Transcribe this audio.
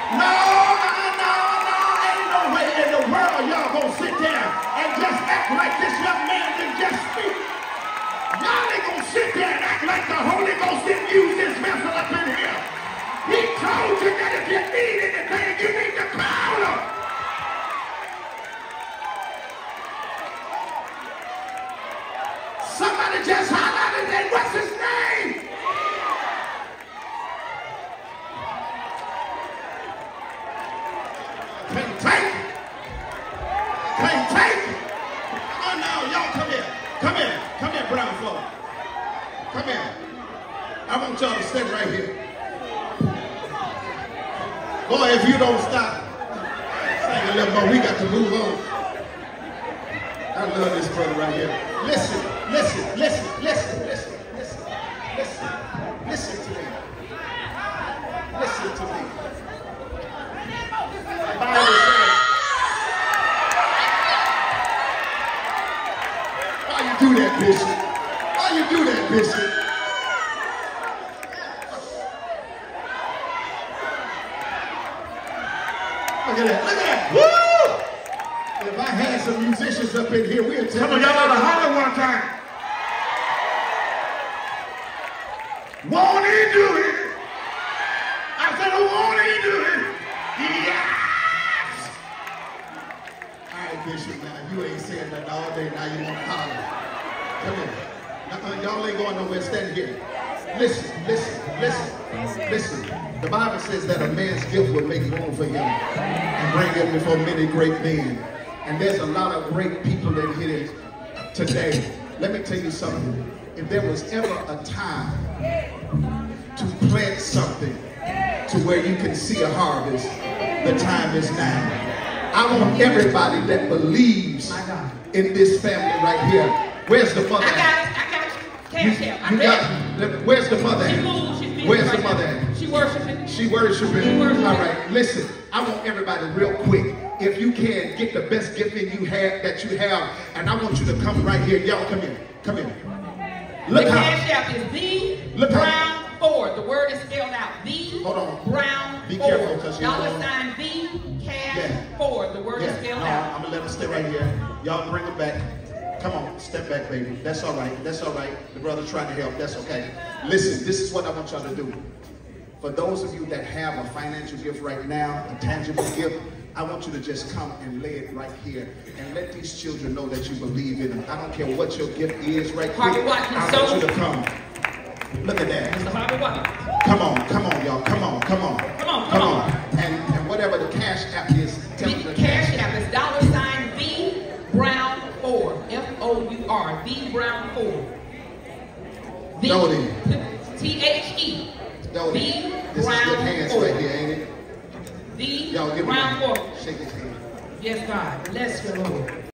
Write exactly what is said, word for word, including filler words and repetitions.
No, no, no, no, ain't no way in the world y'all gonna sit there and just act like this young man didn't just speak. Y'all ain't gonna sit there and act like the Holy Ghost didn't use this vessel up in here. He told you that if you need anything, you need to call him. Somebody just highlighted that. What's his name? Can't take it. Can't take it. Oh no, y'all come here. Come here. Come here, brown floor. Come here. I want y'all to stay right here. Boy, if you don't stop, sing a little more, we got to move on. I love this brother right here. Listen, listen, listen, listen, listen, listen, listen, listen to me. Listen to me. The Bible says, why you do that, Bishop? Why you do that, Bishop? Look at that, look at that, woo! If I had some musicians up in here, we'd tell them, y'all ought to holler one time. Won't he do it? I said, won't he do it? Yes! All right, Bishop, now, you ain't saying nothing all day, now you want to holler. Come on. Now, y'all ain't going nowhere, stand here. Listen, listen, listen, listen. The Bible says that a man's gift will make room for him and bring him before many great men. And there's a lot of great people in here today. Let me tell you something. If there was ever a time to plant something to where you can see a harvest, the time is now. I want everybody that believes in this family right here. Where's the mother? I got it. I got you. Cash out. You got, where's the mother? She moves. She's Where's right the mother? now. She worshiping. She worshiping. She worshiping. All right. Listen. I want everybody real quick. If you can, get the best gifting you have that you have, and I want you to come right here. Y'all come in. Come in. Look the how, cash app is the look Brown how, Ford. The word is spelled out. The hold on. Brown Be Ford. careful, because you Dollar know. sign the cash Yeah. Ford. The word Yeah. is spelled No, out. I'm gonna let them stay right here. Y'all bring them back. Come on, step back, baby. That's all right. That's all right. The brother trying to help. That's okay. Listen, this is what I want y'all to do. For those of you that have a financial gift right now, a tangible gift, I want you to just come and lay it right here and let these children know that you believe in them. I don't care what your gift is right quick. Harvey Watkins, I so want you to come. Look at that. Mister Harvey Watkins. Come on, come on, y'all. Come on, come on. Come on, come on. And, and whatever the cash app is, tell The me the cash app is dollar sign the Brown Ford. F O U R. The Brown Ford. The Dodie. T H E. Dodie. The This is Brown good hands Ford. right here, ain't it? The Y'all give me Brown that. Ford. Shake his hand. Yes, God. Bless you, Lord.